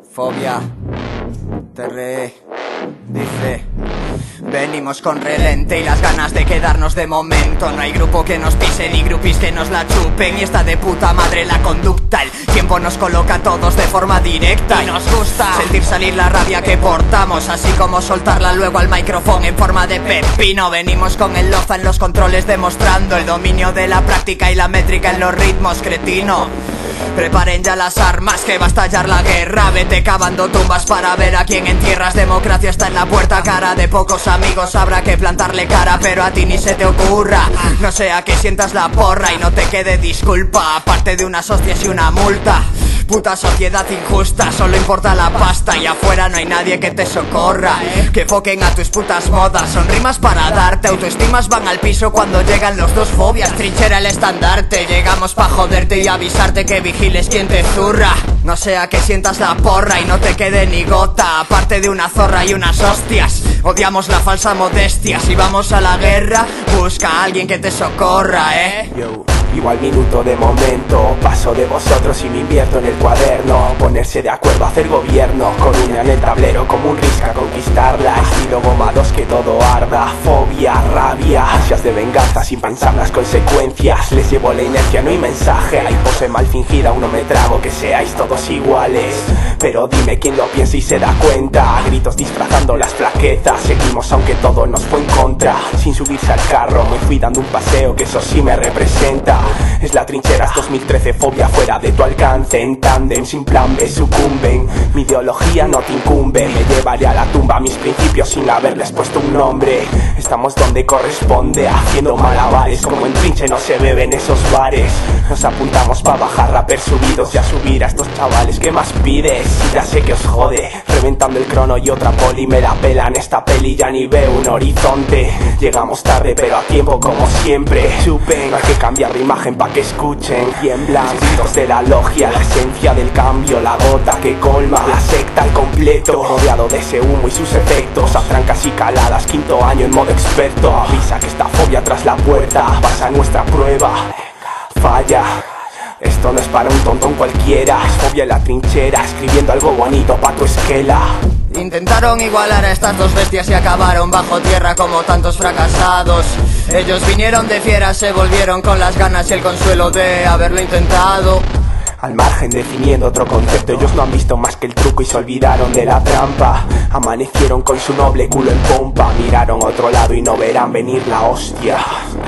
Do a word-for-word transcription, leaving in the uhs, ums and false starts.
Fobia, T R E, dice: venimos con relente y las ganas de quedarnos de momento. No hay grupo que nos pise ni grupis que nos la chupen. Y está de puta madre la conducta. El tiempo nos coloca a todos de forma directa y nos gusta sentir salir la rabia que portamos, así como soltarla luego al micrófono en forma de pepino. Venimos con el loza en los controles, demostrando el dominio de la práctica y la métrica en los ritmos, cretino. Preparen ya las armas que va a estallar la guerra. Vete cavando tumbas para ver a quién entierras. Democracia está en la puerta, cara de pocos amigos habrá que plantarle cara, pero a ti ni se te ocurra. No sea que sientas la porra y no te quede disculpa, aparte de unas hostias y una multa. Puta sociedad injusta, solo importa la pasta y afuera no hay nadie que te socorra. Que foquen a tus putas modas, son rimas para darte. Autoestimas van al piso cuando llegan los dos fobias. Trinchera el estandarte, llegamos pa' joderte y avisarte que vigiles quien te zurra. No sea que sientas la porra y no te quede ni gota, aparte de una zorra y unas hostias. Odiamos la falsa modestia, si vamos a la guerra, busca a alguien que te socorra, eh. Yo. Vivo al minuto de momento, paso de vosotros y me invierto en el cuaderno. Ponerse de acuerdo, hacer gobierno, con una en el tablero como un risca conquistarla. Estilo gomados que todo arda, fobia, rabia, ansias de venganza sin pensar las consecuencias. Les llevo la inercia, no hay mensaje, hay pose mal fingida, aún no me trago que seáis todos iguales. Pero dime quién lo piensa y se da cuenta, gritos disfrazando las flaquezas. Seguimos aunque todo nos fue en contra, sin subirse al carro me fui dando un paseo que eso sí me representa. Es la trinchera dos mil trece, fobia fuera de tu alcance. En tándem, sin plan B, sucumben. Mi ideología no te incumbe, me llevaré a la tumba mis principios sin haberles puesto un nombre. Estamos donde corresponde, haciendo malabares. Como en trinche no se bebe en esos bares. Nos apuntamos pa' bajar rappers subidos y a subir a estos chavales. ¿Qué más pides? Ya sé que os jode, reventando el crono y otra poli me la pelan. Esta peli ya ni veo un horizonte. Llegamos tarde pero a tiempo como siempre. Supen, hay que cambiar de imagen pa' que escuchen. Tiemblan gritos de la logia, la esencia del cambio, la gota que colma la secta al completo. Rodeado de ese humo y sus efectos, a trancas y caladas, quinto año en modo experto. Avisa que esta fobia tras la puerta, pasa nuestra prueba, falla. Esto no es para un tontón cualquiera, es fobia en la trinchera, escribiendo algo bonito pa' tu esquela. Intentaron igualar a estas dos bestias y acabaron bajo tierra como tantos fracasados. Ellos vinieron de fieras, se volvieron con las ganas y el consuelo de haberlo intentado. Al margen definiendo otro concepto, ellos no han visto más que el truco y se olvidaron de la trampa. Amanecieron con su noble culo en pompa, miraron a otro lado y no verán venir la hostia.